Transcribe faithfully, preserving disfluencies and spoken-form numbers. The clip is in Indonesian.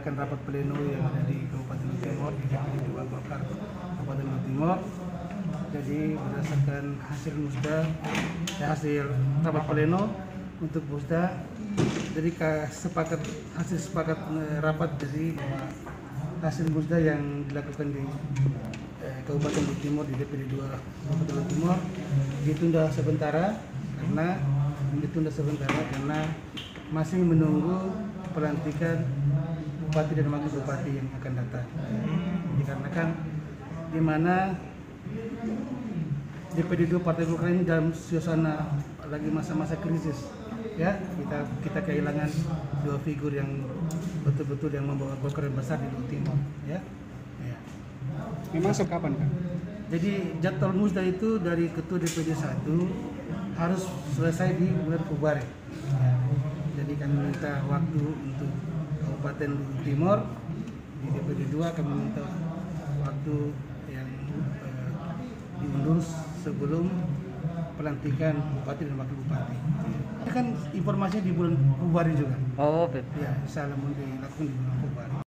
mengadakan rapat pleno yang ada di Kabupaten Luwu Timur di D P D dua Golkar Kabupaten Luwu Timur. Jadi berdasarkan hasil musda, ya, hasil rapat pleno untuk musda, jadi sepakat hasil sepakat eh, rapat dari hasil musda yang dilakukan di eh, Kabupaten Luwu Timur di D P D dua Kabupaten Luwu Timur ditunda sementara karena ditunda sementara karena masih menunggu pelantikan bupati dan wakil bupati yang akan datang. Dikarenakan di mana D P D dua Partai Golkar ini dalam suasana lagi masa-masa krisis, ya kita kita kehilangan dua figur yang betul-betul yang membawa Golkar yang besar di Luwu Timur, ya. ya. Memang sekapan kan? Jadi jadwal musda itu dari ketua D P D satu harus selesai di bulan Februari. Ya. Jadi kami minta waktu untuk Kabupaten Luwu Timur di D P D dua, kami minta waktu yang eh, diundur sebelum pelantikan bupati dan wakil bupati. Ini kan informasinya di bulan Februari juga. Oh, betul. Ya, insya Allah mau dilakukan di bulan Februari.